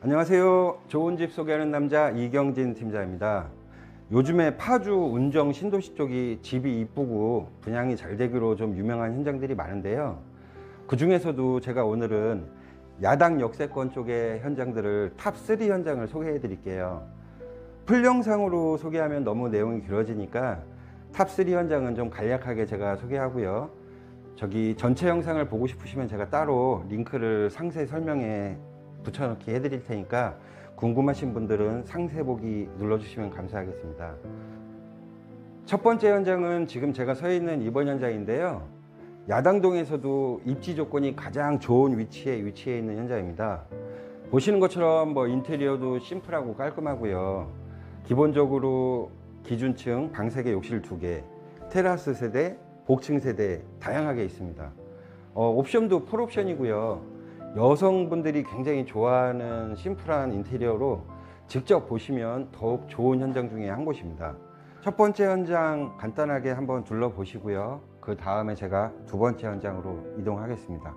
안녕하세요. 좋은 집 소개하는 남자 이경진 팀장입니다. 요즘에 파주 운정 신도시 쪽이 집이 이쁘고 분양이 잘 되기로 좀 유명한 현장들이 많은데요. 그 중에서도 제가 오늘은 야당 역세권 쪽의 현장들을 탑3 현장을 소개해 드릴게요. 풀 영상으로 소개하면 너무 내용이 길어지니까 탑3 현장은 좀 간략하게 제가 소개하고요. 저기 전체 영상을 보고 싶으시면 제가 따로 링크를 상세 설명에 붙여넣기 해드릴 테니까 궁금하신 분들은 상세 보기 눌러주시면 감사하겠습니다. 첫 번째 현장은 지금 제가 서 있는 이번 현장인데요. 야당동에서도 입지 조건이 가장 좋은 위치에 있는 현장입니다. 보시는 것처럼 인테리어도 심플하고 깔끔하고요. 기본적으로 기준층 방세개 욕실 2개, 테라스 세대, 복층 세대 다양하게 있습니다. 옵션도 풀옵션이고요. 여성분들이 굉장히 좋아하는 심플한 인테리어로 직접 보시면 더욱 좋은 현장 중에 한 곳입니다. 첫 번째 현장 간단하게 한번 둘러보시고요. 그 다음에 제가 두 번째 현장으로 이동하겠습니다.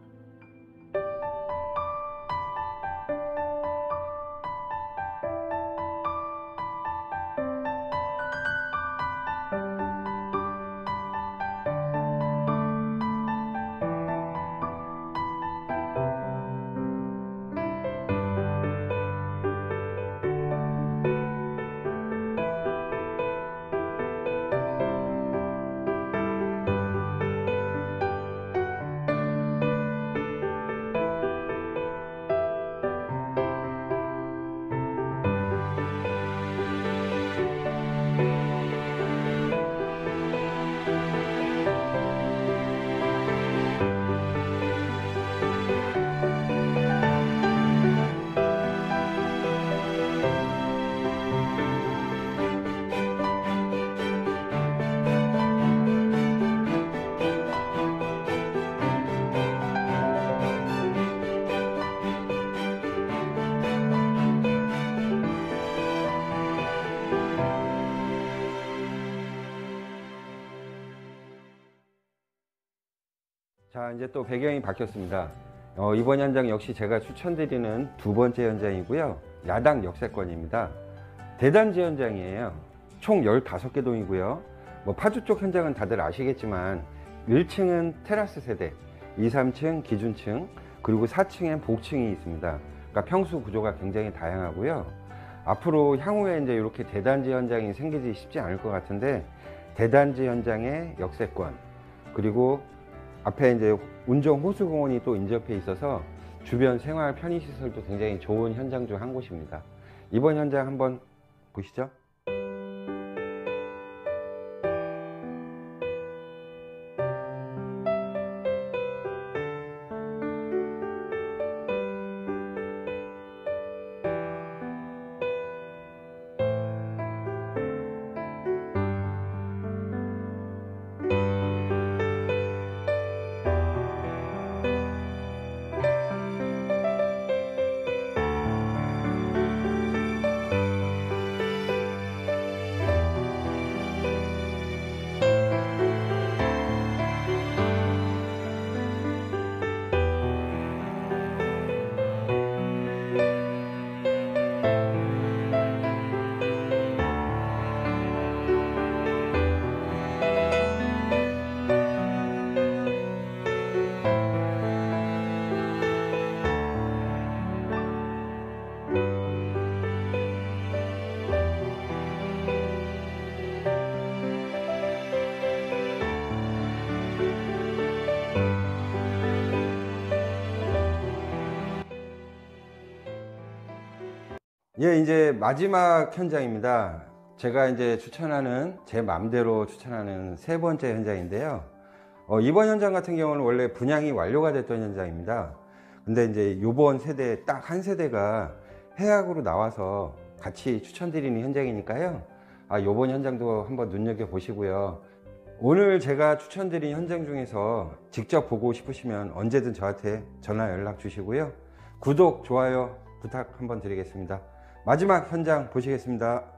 자, 이제 또 배경이 바뀌었습니다. 이번 현장 역시 제가 추천드리는 두 번째 현장이고요. 야당 역세권입니다. 대단지 현장이에요. 총 15개 동이고요. 파주 쪽 현장은 다들 아시겠지만 1층은 테라스 세대, 2, 3층 기준층, 그리고 4층엔 복층이 있습니다. 그러니까 평수 구조가 굉장히 다양하고요. 앞으로 향후에 이제 이렇게 대단지 현장이 생기지 쉽지 않을 것 같은데, 대단지 현장의 역세권, 그리고 앞에 이제 운정 호수공원이 또 인접해 있어서 주변 생활 편의시설도 굉장히 좋은 현장 중 한 곳입니다. 이번 현장 한번 보시죠. 예, 이제 마지막 현장입니다. 제가 이제 추천하는, 제 마음대로 추천하는 세 번째 현장인데요. 이번 현장 같은 경우는 원래 분양이 완료가 됐던 현장입니다. 근데 이제 요번 세대 딱 한 세대가 해약으로 나와서 같이 추천드리는 현장이니까요. 요번 현장도 한번 눈여겨보시고요. 오늘 제가 추천드린 현장 중에서 직접 보고 싶으시면 언제든 저한테 전화 연락 주시고요. 구독, 좋아요 부탁 한번 드리겠습니다. 마지막 현장 보시겠습니다.